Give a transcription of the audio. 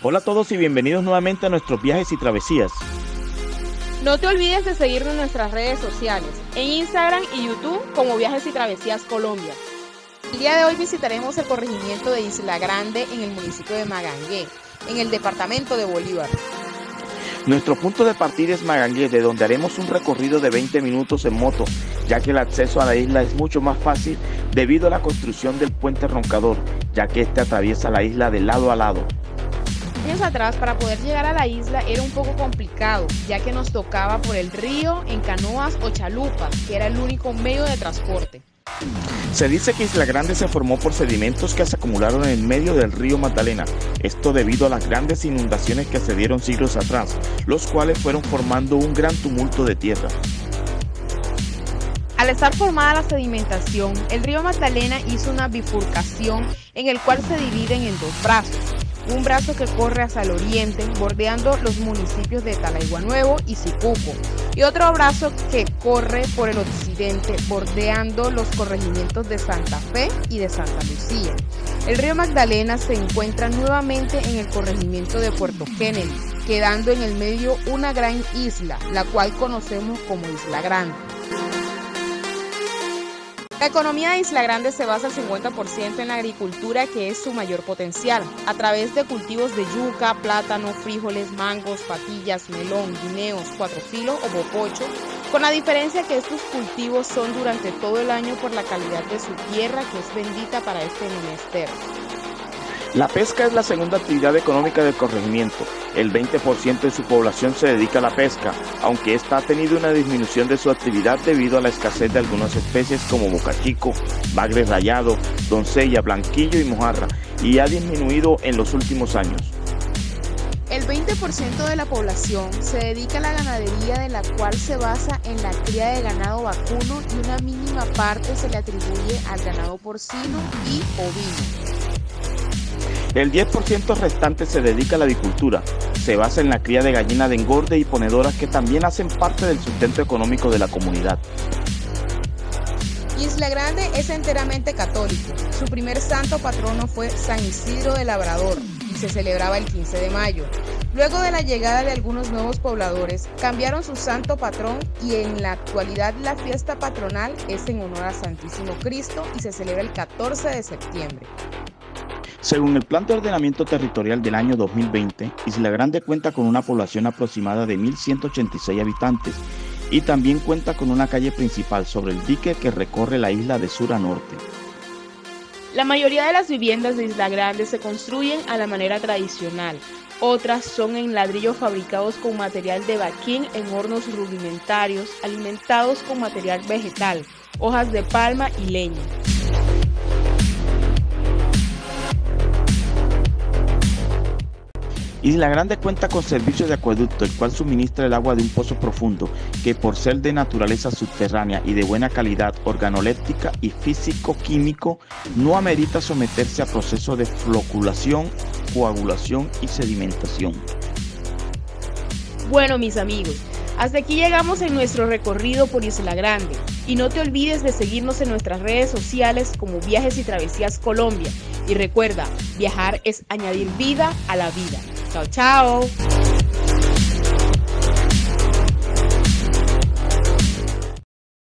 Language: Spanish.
Hola a todos y bienvenidos nuevamente a nuestros viajes y travesías. No te olvides de seguirnos en nuestras redes sociales, en Instagram y YouTube como Viajes y Travesías Colombia. El día de hoy visitaremos el corregimiento de Isla Grande en el municipio de Magangué, en el departamento de Bolívar. Nuestro punto de partida es Magangué, de donde haremos un recorrido de 20 minutos en moto, ya que el acceso a la isla es mucho más fácil debido a la construcción del puente Roncador, ya que este atraviesa la isla de lado a lado. Años atrás, para poder llegar a la isla era un poco complicado, ya que nos tocaba por el río en canoas o chalupas, que era el único medio de transporte. Se dice que Isla Grande se formó por sedimentos que se acumularon en medio del río Magdalena, esto debido a las grandes inundaciones que se dieron siglos atrás, los cuales fueron formando un gran tumulto de tierra. Al estar formada la sedimentación, el río Magdalena hizo una bifurcación en el cual se dividen en dos brazos. Un brazo que corre hacia el oriente, bordeando los municipios de Talaiguanuevo y Sicuco, y otro brazo que corre por el occidente, bordeando los corregimientos de Santa Fe y de Santa Lucía. El río Magdalena se encuentra nuevamente en el corregimiento de Puerto Kennedy, quedando en el medio una gran isla, la cual conocemos como Isla Grande. La economía de Isla Grande se basa al 50% en la agricultura, que es su mayor potencial, a través de cultivos de yuca, plátano, frijoles, mangos, patillas, melón, guineos, cuatrofilo o bococho, con la diferencia que estos cultivos son durante todo el año por la calidad de su tierra, que es bendita para este menester. La pesca es la segunda actividad económica del corregimiento. El 20% de su población se dedica a la pesca, aunque esta ha tenido una disminución de su actividad debido a la escasez de algunas especies como bocachico, bagre rayado, doncella, blanquillo y mojarra, y ha disminuido en los últimos años. El 20% de la población se dedica a la ganadería, de la cual se basa en la cría de ganado vacuno, y una mínima parte se le atribuye al ganado porcino y ovino. El 10% restante se dedica a la avicultura. Se basa en la cría de gallinas de engorde y ponedoras, que también hacen parte del sustento económico de la comunidad. Isla Grande es enteramente católico. Su primer santo patrono fue San Isidro de Labrador y se celebraba el 15 de mayo. Luego de la llegada de algunos nuevos pobladores, cambiaron su santo patrón y en la actualidad la fiesta patronal es en honor a Santísimo Cristo y se celebra el 14 de septiembre. Según el Plan de Ordenamiento Territorial del año 2020, Isla Grande cuenta con una población aproximada de 1.186 habitantes y también cuenta con una calle principal sobre el dique que recorre la isla de sur a norte. La mayoría de las viviendas de Isla Grande se construyen a la manera tradicional. Otras son en ladrillos fabricados con material de baquín en hornos rudimentarios, alimentados con material vegetal, hojas de palma y leña. Isla Grande cuenta con servicios de acueducto, el cual suministra el agua de un pozo profundo, que por ser de naturaleza subterránea y de buena calidad organoléptica y físico-químico, no amerita someterse a procesos de floculación, coagulación y sedimentación. Bueno, mis amigos, hasta aquí llegamos en nuestro recorrido por Isla Grande. Y no te olvides de seguirnos en nuestras redes sociales como Viajes y Travesías Colombia. Y recuerda, viajar es añadir vida a la vida. Chao, chao.